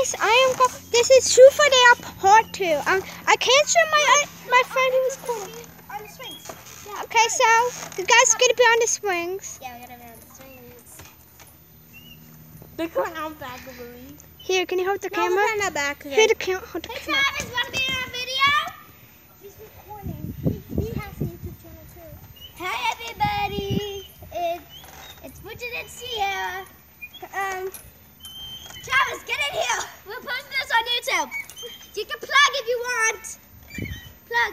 guys, this is Truth or Dare Part 2. I can't show my friend who was cool. On the swings. Yeah. Okay, so you guys are gonna be on the swings. Yeah, we're gonna be on the swings. They're going out back, I believe. Here, can you hold the camera? No, not back. Here, the camera. Hold the Hey, camera. Travis, wanna be in our video? He's recording. He has a YouTube channel too. Hi, everybody. It's Bridget and Sierra. Travis, get in here. We're posting this on YouTube. You can plug if you want. Plug.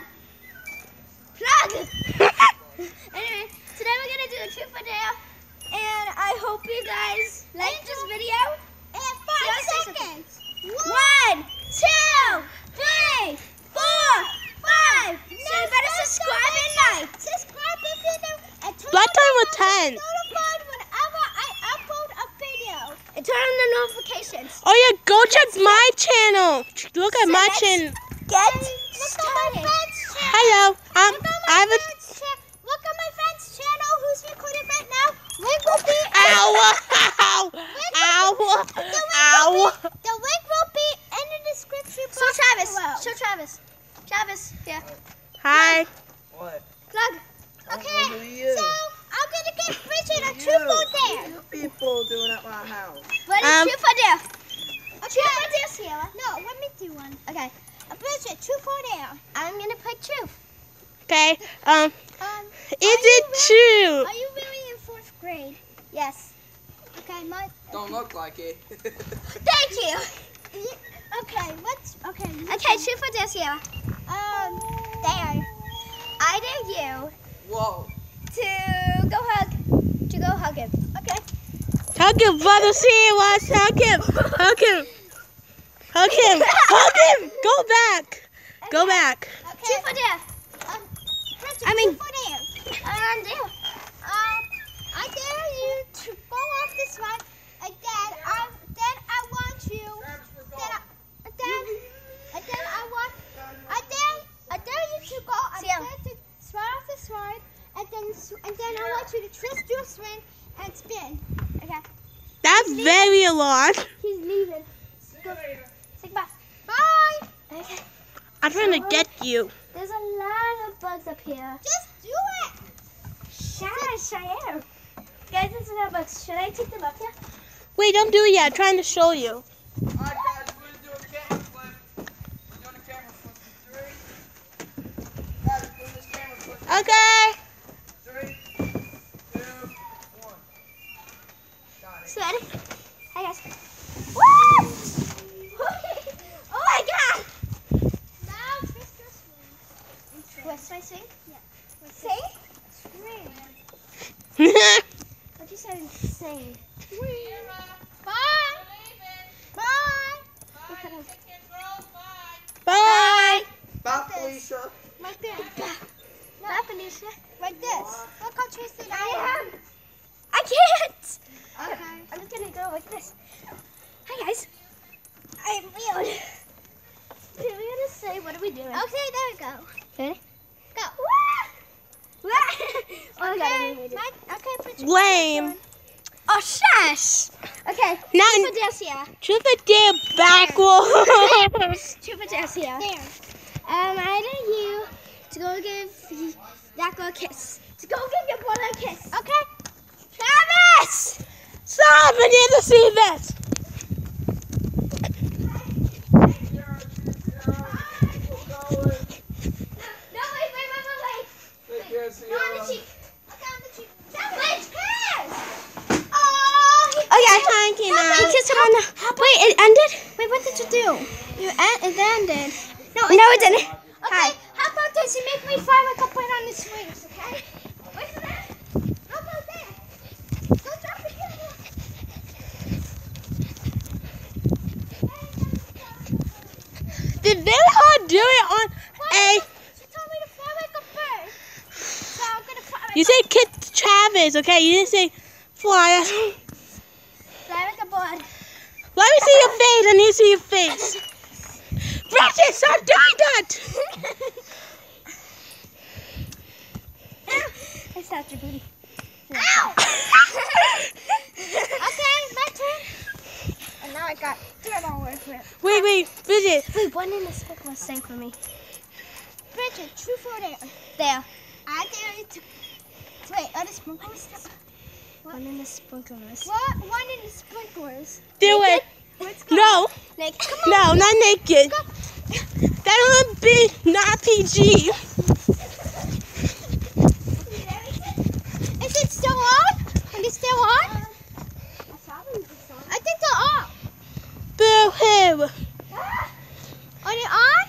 Anyway, today we're gonna do a Truth or Dare, and I hope you guys like this video. And 5 seconds. 1, 2, 3, 4, 5. So you better subscribe and like. Subscribe if you do, and turn Black time with 10. notified whenever I upload a video. And turn on the notifications. Oh yeah, go check my channel. Look at my channel. Get started. Hello, I have a. Look at my friend's channel who's recording right now. Link will be Ow! Ow! Ow! Ow! The link will be in the description box. Show Travis. Show Travis. Travis, yeah. Hi. What? Plug. Okay, Who are you? so I'm gonna give Bridget a Truth or Dare. You people doing at my house. What is Truth or Dare? Truth or Dare, Sierra. No, let me do one. Okay. Bridget, Truth or Dare? I'm gonna put Truth. Okay. Is Is it true? Are you really in 4th grade? Yes. Okay, Don't look like it. Thank you. Okay, okay, Truth or Dare, Sierra? Dare. I dare you Whoa. to go hug him. Okay. Hug him, brother. See us. Hug him. Hug him. Hug him. Hug him. Go back. Go back. Okay. Truth or Dare? Truth or Dare? Dare. I dare you to go off this one, and then I want you. I dare you to go and slide off the slide, and then I want you to twist your swing and spin. Okay. That's very a lot. He's leaving. Go. Say bye. Bye. Okay. I'm trying to get you. There's a lot of bugs up here. Just do it. Shush, I am. Guys, there's a lot of bugs. Should I take them up here? Wait, don't do it yet. I'm trying to show you. Alright guys, we're gonna do a camera flip. We're doing a camera flip in 3. Guys, we're doing this camera flip. Okay. 3, 2, 1. Got it. Ready? Hi guys. Woo! Oh my god! Now twist your swing. Twist my swing? Yeah. Sing? Swing. What'd you say? Sing. Bye. Bye. Bye. Bye, Felicia. Like this. Bye, Felicia. Like this. Look how twisted I am. I can't. Okay. I'm just gonna go like this. Hi guys. I'm weird. Okay, we're gonna say, what are we doing? Okay, there we go. Okay. Go. Okay. Put your Lame. Oh, shush. Okay. Now, Truth or Dare, Sierra? Truth or Dare backwards. Truth or Dare, Sierra? There. I dare you to go give that girl a kiss. To go give your brother a kiss. Okay. Travis! Stop! I need to see this. No, wait. No, on the cheek. Okay, on the cheek. Wait, kiss! Oh, Okay, thank you now. he kissed him on the... Wait, it ended? Wait, what did you do? It ended. No, it didn't. Okay, how about this? You make me fly like a bird on the swings, okay? Wait for that. How about that? Don't drop the camera. Did they all do it on a... She told me to fly like a bird. So I'm going to fly like You say Kit Travis, okay? You didn't say fly. fly like a bird. Let me see your face. I need to see your face. Bridget, stop doing that! I slapped your booty. Ow! Okay, my turn. now I got dirt all over it. Wait, Bridget. Wait, one in the sprinkler sink for me. Bridget, true for dare. There. I dare you to. Wait, are the sprinklers? One in the sprinklers. What? One in the sprinklers. Do it. Let's go. No, Naked. Come no, not naked. That would be not PG. Is it still on? Are they still on? I think they're off. Boo hoo. Are they on?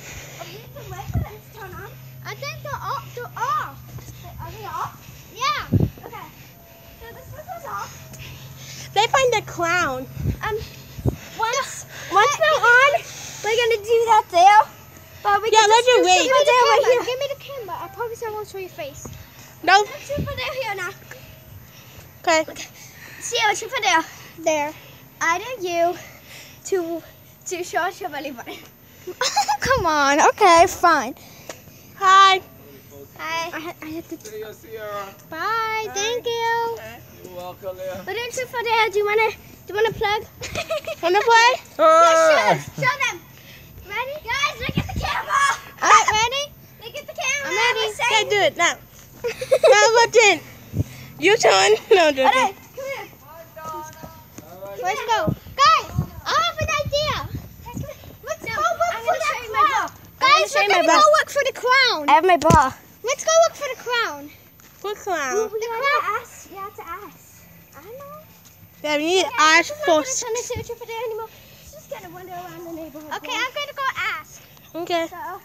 Turn on. I think they're off. They're off. Are they off? Yeah. Okay. So the sprinklers off. They find the clown. Once they're on, we're gonna do that there. But we Yeah, can let's just just wait. Give me the camera. Give me the camera. I promise I won't show your face. No. Let's shoot for there here now. Okay. See, let's shoot for there. There. I dare you to show us your belly button. Come on. Okay, fine. Hi. Hi. I have to. See you, Sierra. Bye. Thank you. You're welcome, Leah. We're doing shoot for there. Do you wanna plug? Wanna play? Yeah, show them. Ready? Guys, look at the camera. All right, ready? Look at the camera. I'm ready. We're saying- Okay, do it now. Now, button. You turn. No, do Alright, it. come here. Let's go. Guys, I have an idea. Let's go look I'm for gonna that show you my ball. crown. I'm gonna Guys, show we're you my gonna go ball. look for the crown. I have my ball. Let's go look for the crown. What clown? You have to ask. You have to ask. I know. Yeah, we need eyes I'm not first. gonna turn into a for there anymore. It's just gonna wander around the neighborhood. Okay, I'm gonna go ask. Okay. So,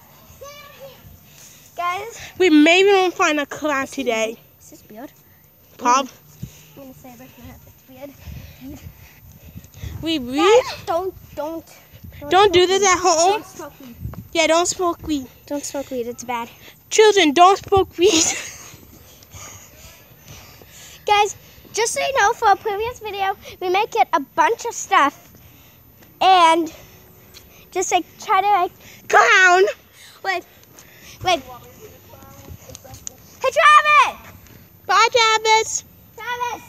guys, We maybe won't find a clown today. is this weird? Pop. I'm gonna say it, but it's weird. We Don't don't do this at home. Don't smoke weed. Yeah, don't smoke weed. Don't smoke weed. It's bad. Children, don't smoke weed. Guys, just so you know, for a previous video, we might get a bunch of stuff, and just like try to like Clown. wait. Hey, Travis! Bye, Travis. Travis!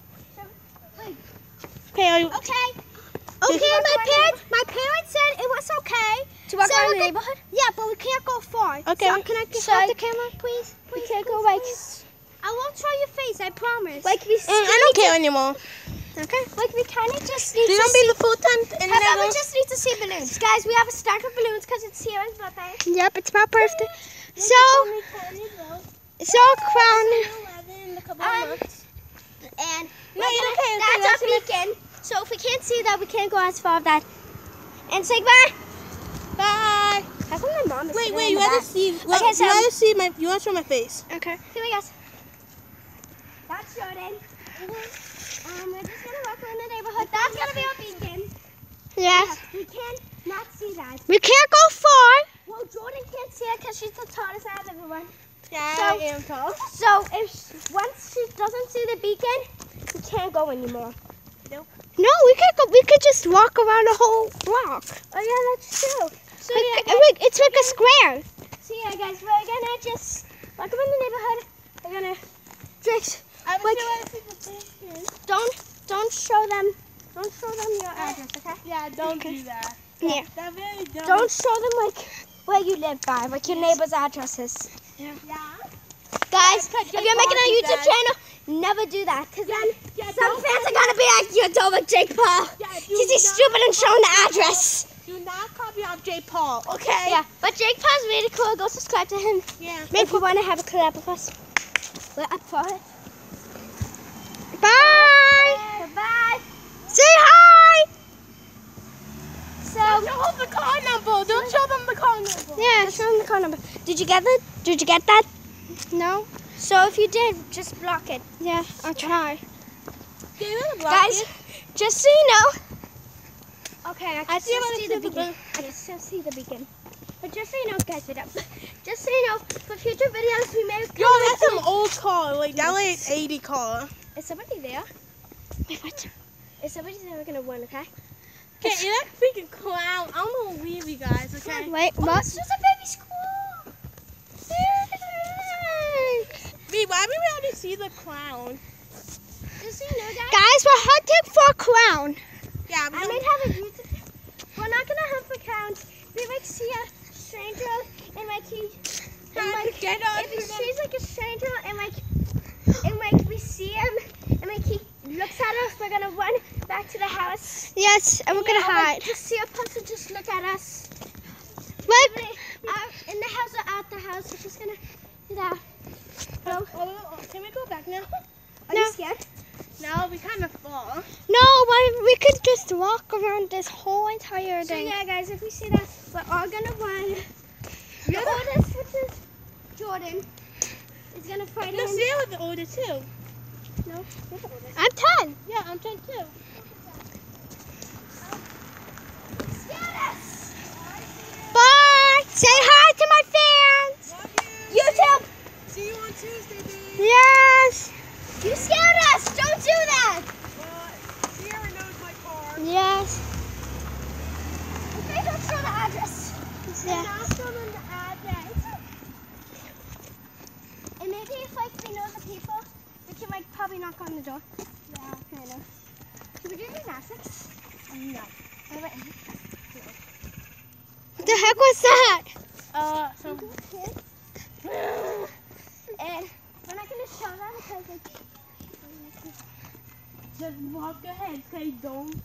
Okay, are you, Okay. Okay, My parents said it was okay. To walk So around we're the go- neighborhood? Yeah, but we can't go far. Okay. So can I get So- hold the camera, please? We Please. can't go please, like please. I won't show your face. I promise. like we I don't care anymore. okay. like we kind of just need They to don't see. be the full time in How about we the just need to see balloons, guys? We have a stack of balloons because it's Sierra's birthday. Yep, it's my birthday. So crown. And No, you don't care. that's our beacon. So if we can't see that, we can't go as far as that. And say goodbye. Bye. How come my mom is Wait, sitting wait. in You the have to back? see. Okay, You have so- to see my. You want to show my face? Okay. Here we go. That's Jordan. We're just gonna walk around the neighborhood. That's gonna be our beacon. Yes. We can't not see that. We can't go far. Well, Jordan can't see it because she's the tallest out of everyone. Yeah, So- I am tall. So once she doesn't see the beacon, we can't go anymore. No, we can't go. We could just walk around the whole block. Oh yeah, that's true. So yeah, It's like a square. so yeah, guys, we're gonna just walk around the neighborhood. We're gonna just don't show them your address, okay? Yeah, don't do that. Yeah. That really don't. Don't show them like where you live by, like your neighbor's addresses. Yeah. Guys, if Jake you're making Paul a do YouTube that. channel, never do that, because then some don't fans are gonna be like, you're doing like Jake Paul. Yeah, do Because he's not stupid and showing the address. Do not copy out J. Paul, okay? Yeah, but Jake Paul's really cool. Go subscribe to him. Yeah. If you want to have a collab with us. We're up for it. Bye. Bye. Say hi. So, Don't show them the car number. Don't show them the car number. Yeah. show them the call number. Did you get it? Did you get that? No. So if you did, just block it. Yeah, I'll try. Guys, just so you know. Okay, I can see still what see it the says beacon. above. I can still see the beacon. But just so you know, guys, just so you know, for future videos, we may Yo, that's some old car. Like, that like 80 car. Is somebody there? Wait, what? Is somebody there? We're gonna win, okay? Okay, you're that freaking clown. I'm gonna leave you guys, okay? Wait, Oh, what? it's just a baby squirrel. Wait, why did we already see the clown? Just so you know, guys. Guys, we're hunting for a crown. Yeah, I might have a YouTube. We're not gonna have accounts. We might see a stranger and like he, get on. if he sees like a stranger and like we see him and like he looks at us, we're gonna run back to the house. Yes, and we're gonna hide. Just see a person just look at us. Look. In the house or out the house. We're just gonna do that. Oh, can we go back now? Are you scared? No, we kind of fall. No, we could just walk around this whole entire So thing. yeah, guys, if we see that, we're all gonna run. The oldest, which is Jordan, is gonna fight No, him. Sarah's the older too. No, you're the oldest. I'm 10. Yeah, I'm 10 too. Bye. Say hi to my fans. YouTube, See you on Tuesday, baby. Yes. you scared us. Don't do that. Sierra knows my car. Yes. Okay, don't show the address. Yeah. Not show them the address. And maybe if like we know the people, we can like probably knock on the door. Yeah, kind of. Should we do gymnastics? No. Wait. What the heck was that? Some Kids. And we're not gonna show them because like. just walk ahead, say don't.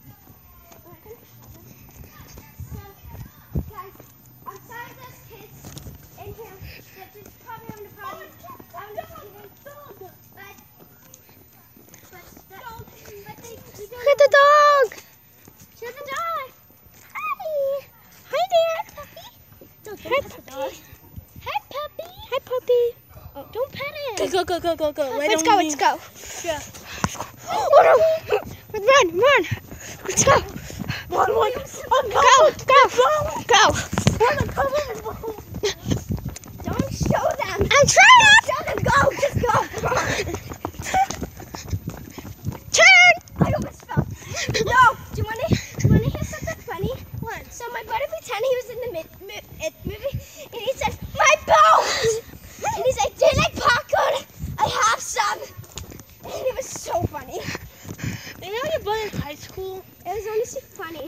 So, guys, I'm sorry there's kids in here that just probably having a party. I'm just kidding. But they Look at the dog. show the dog. Hi there. No, Hi, don't pet the dog. puppy. Hi, puppy. Hi, puppy. Oh, don't pet it. Go. Let's go. Let's go. Yeah. Oh, no. Run. Let's go. One. Go. Don't show them. I'm trying. Show them. Go. Just go. Come on. Turn. I almost fell. No. Do you wanna hear something funny? What? So my buddy pretended he was in the movie, and he said, "My bones!" And he's like, "Do you like popcorn? I have some." And it was so funny. You know your brother's high school? It was honestly funny.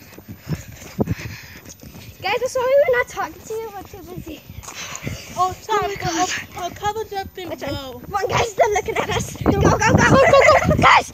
Guys, I'm sorry we're not talking to you. We're too busy. Oh, sorry. I'll cover up and go. Come on, guys, they're looking at us. Go. Guys.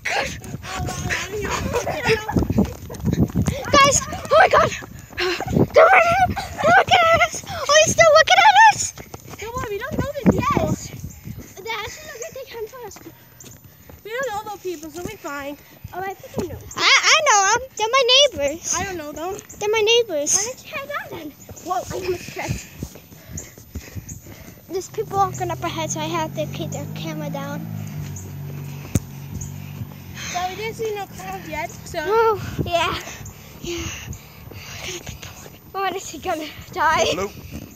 Guys. Oh my God. They're looking at us. Oh, he's still looking at us. Don't worry, we don't know these people. Yes. They actually look like they come for us. We don't know those people, so we're fine. Oh, I think I know. I know them. They're my neighbors. I don't know them. They're my neighbors. Why don't you hang on then? Whoa, I almost tripped. There's people walking up ahead, so I have to keep their camera down. So we didn't see no clowns yet, so. Oh, Yeah. what is he gonna die? Nope.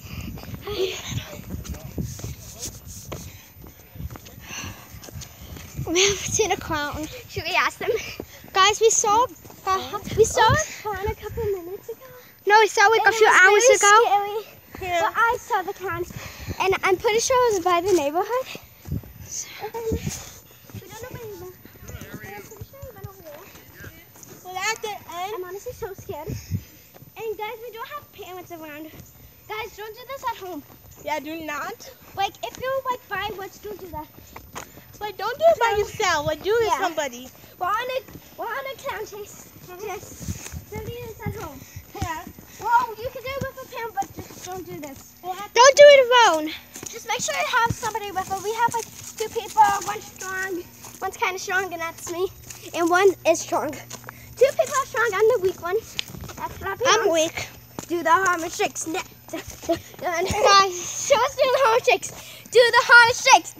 We haven't seen a clown. Should we ask them? Guys, we saw a clown a couple minutes ago. No, we saw like a few hours ago. Scary. Yeah. But I saw the clown, and I'm pretty sure it was by the neighborhood. We don't know where he went. But I'm pretty sure he went over there. Well, at the end. I'm honestly so scared. And guys, we don't have parents around. Guys, don't do this at home. Yeah, do not. Like, if you're like by woods, don't do that. Like, don't do it by yourself. Like, do it with Yeah. somebody. We're on a clown chase. Just don't do this at home. Yeah. Well, you can do it with a parent, but just don't do this. Don't do it alone. Just make sure you have somebody with us. We have like 2 people, one strong, one's kind of strong, and that's me, and one is strong. 2 people are strong. I'm the weak one. That's Flappy. I'm weak. Do the harmon shakes. Guys, Guys, show us do the harmon shakes. Do the harmon shakes.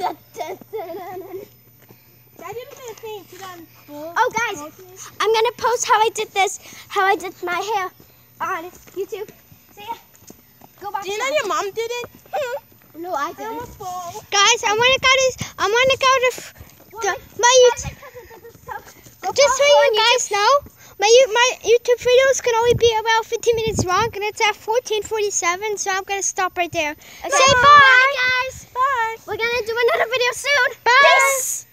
I didn't get a thing to that. Oh, guys, I'm gonna post how I did my hair on YouTube. See ya. Go back. Do you know your mom did it? No, I I didn't. almost fall. guys, I wanna go to my YouTube. Just so you guys know, my YouTube videos can only be about 15 minutes long, and it's at 14:47, so I'm gonna stop right there. Say bye, guys. Bye. We're gonna do another video soon. Bye. Peace.